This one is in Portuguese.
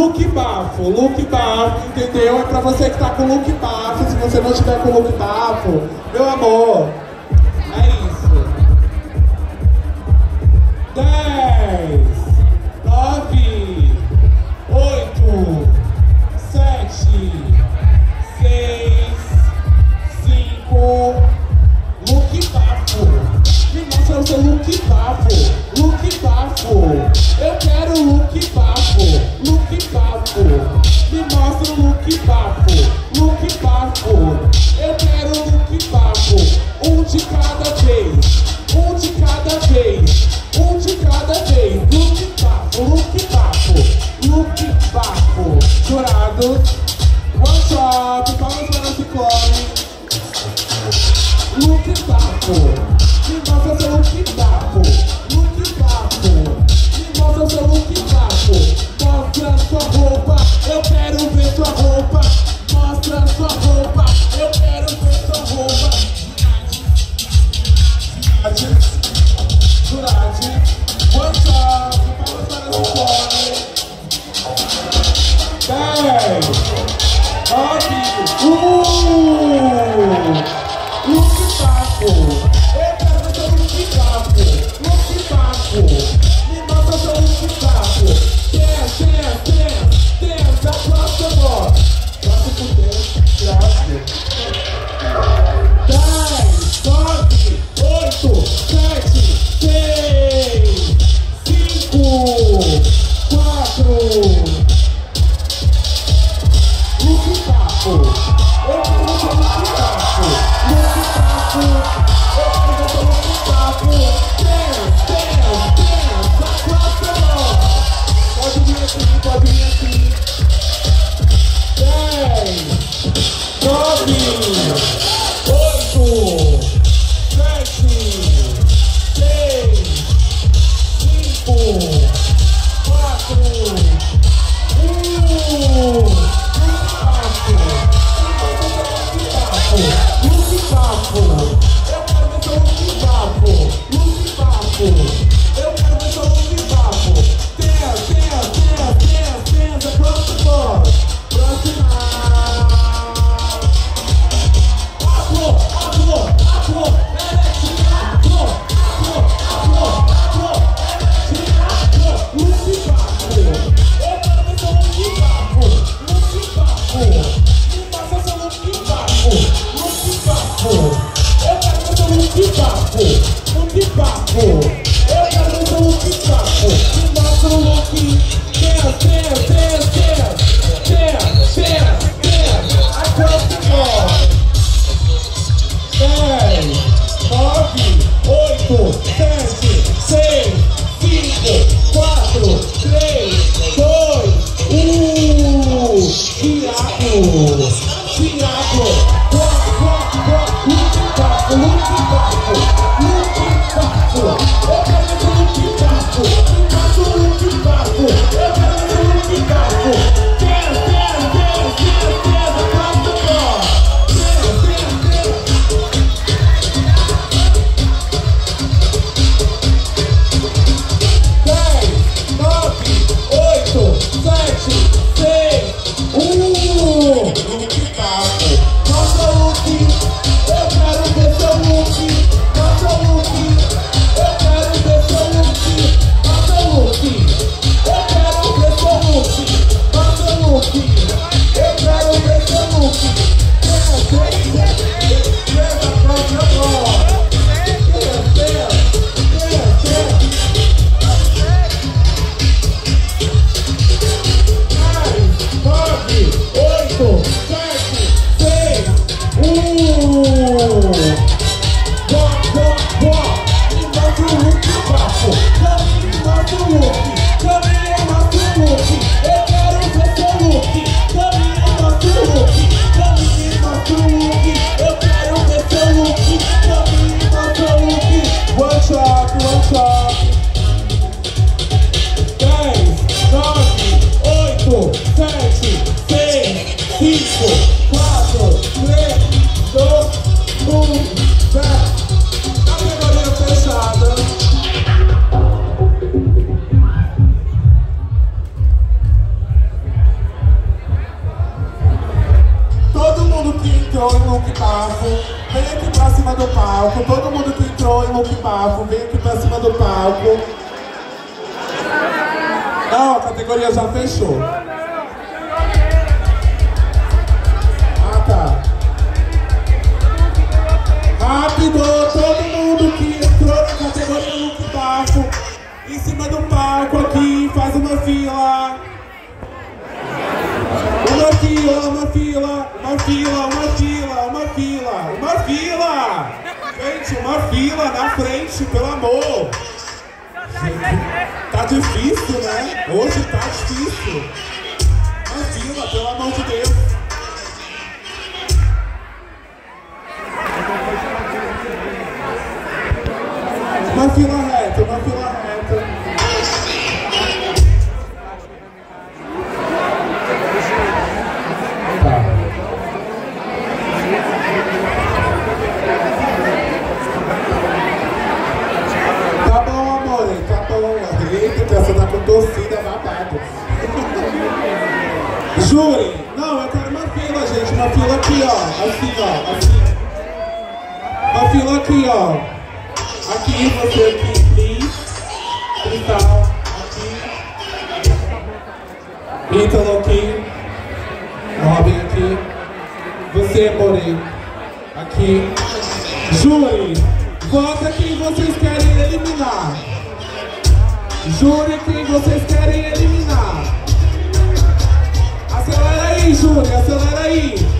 look bafo, entendeu? É pra você que tá com look bafo. Se você não tiver com look bafo, meu amor, é isso. 10, 9, 8, 7, 6, 5. Look bafo. Me mostra o seu look bafo. Look bafo. Eu quero look bafo. Look bafo. Me mostra o look bafo. Look bafo. Eu quero look bafo. Um de cada vez. Um de cada vez. Um de cada vez. Look bafo. Look bafo. Look bafo. Jurados. One shot. Palmas para o Ciclone. Look bafo. Me mostra seu look bafo. Look bafo. Me mostra seu look bafo. Mostra sua roupa. Eu quero ver sua roupa. Mostra sua roupa. Eu quero ver sua roupa. Jurade. One shot. Palmas para o Ciclone. 10, 9, Look bafo. Eu quero ver seu look bafo. Look bafo. Me mostra seu look bafo. Dance, dance, dance, across the board. Gosto por Deus, graças. 10, 9, 8, 7, 6, 5, 4. Look bafo. Eu quero ver seu look bafo. Look bafo. Eu quero ver seu look bafo. Dance, dance, dance, across the board. Pode vir assim, pode vir assim. 10, 9, 8, 7, 6, 5, 4, 1. Look bafo. Eu quero ver seu look bafo. Look bafo. Eu quero ver seu look bafo. Dance, dance, dance, dance, dance, across the board. Próxima. Ator, ator, ator, eletinha, ator, ator, ator, ator, eletinha, ator. Look bafo. Eu quero ver seu look bafo. Look bafo. Me passa seu look bafo. Look bafo. Eu quero ver seu look bafo. Look bafo. Eu quero ver seu look bafo. Me mostra o look. Dance, dance, dance, dance. Dance, dance, dance. Across the board. 10, 9, 8, 7, 6, 5, 4, 3, 2, 1. Tiago. Tiago. Look bafo. Look bafo. Look bafo. Eu quero ver seu look bafo. Me mostra o look bafo. Eu quero ver seu look bafo. Dance, dance, dance, dance, dance, across the board. Dance, dance, dance. 10, 9, 8, 7, 6, 1. Look bafo. Mostra o look. Eu quero ver seu look. Mostra o look. Eu quero ver seu look. Mostra cima do palco. Todo mundo que entrou em look bafo, vem aqui pra cima do palco. Não, a categoria já fechou. Ah, tá. Rápido, todo mundo que entrou na categoria look bafo, em cima do palco aqui, faz uma fila. Uma fila, uma fila, uma fila, uma fila, uma fila, uma fila! Gente, uma fila na frente, pelo amor! Gente, tá difícil, né? Hoje tá difícil. Uma fila, pelo amor de Deus. Uma fila reta, uma fila reta. Tá bom, amor, tá bom. Eita, que essa tá com torcida babado. Júri, não, eu quero uma fila, gente. Uma fila aqui, ó. Assim, ó. Assim. Uma fila aqui, ó. Aqui, você aqui, please. Cristal, aqui. Ítalo aqui. Robin aqui. Você, Moreno. Aqui. Júri, vota quem vocês querem eliminar. Júri, quem vocês querem eliminar. Acelera aí, Júri, acelera aí.